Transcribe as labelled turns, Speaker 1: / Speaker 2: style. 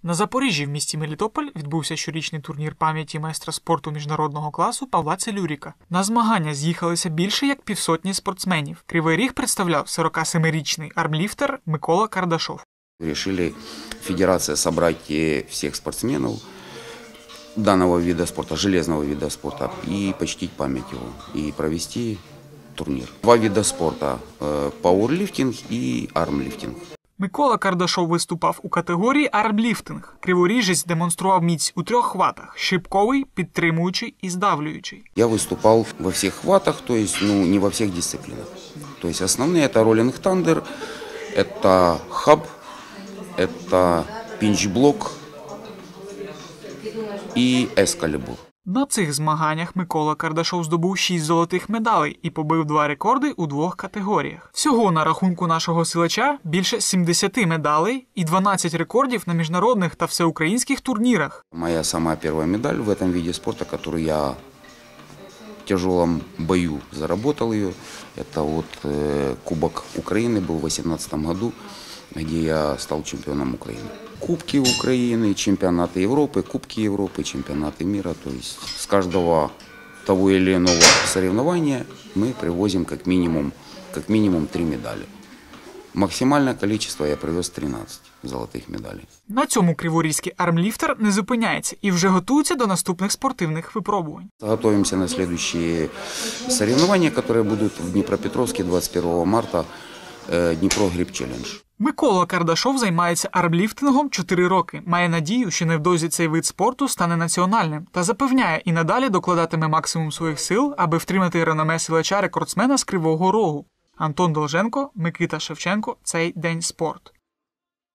Speaker 1: На Запоріжжі в місті Мелітополь відбувся щорічний турнір пам'яті майстра спорту міжнародного класу Павла Целюріка. На змагання з'їхалися більше як півсотні спортсменів. Кривий Ріг представляв 47-річний армліфтер Микола Кардашов.
Speaker 2: Решили федерация собрать всех спортсменов данного вида спорта, железного вида спорта, и почтить память его, и провести турнир. Два вида спорта – пауэрлифтинг и армлифтинг.
Speaker 1: Микола Кардашов виступав у категорії армліфтинг. Криворіжець демонстрував міць у 3 хватах – шипковий, підтримуючий і здавлюючий.
Speaker 2: Я выступал во всех хватах, то есть не во всех дисциплинах. То есть основные – это роллинг тандер, это хаб, это пинч-блок и эскалибур.
Speaker 1: На цих змаганнях Микола Кардашов здобув 6 золотих медалей і побив 2 рекорди у 2 категоріях. Всього на рахунку нашого силача більше 70 медалей і 12 рекордів на міжнародних та всеукраїнських турнірах.
Speaker 2: Моя самая первая медаль в этом виде спорта, которую я в тяжелом бою заработал ее, это вот Кубок Украины был в 2018 году, где я стал чемпионом Украины. Кубки Украины, чемпионаты Европы, Кубки Европы, чемпионаты мира. То есть с каждого того или иного соревнования мы привозим как минимум 3 медали. Максимальное количество я привез 13 золотих медалей.
Speaker 1: На цьому криворізький армліфтер не зупиняється і вже готується до наступних спортивних випробувань.
Speaker 2: Готовимся на следующие соревнования, которые будут в Днепропетровске 21 марта. Дніпро Гріп Челендж.
Speaker 1: Микола Кардашов займається армліфтингом 4 роки. Має надію, що невдовзі цей вид спорту стане національним. Та запевняє, і надалі докладатиме максимум своїх сил, аби втримати реноме силача-рекордсмена з Кривого Рогу. Антон Долженко, Микита Шевченко. Цей день спорт.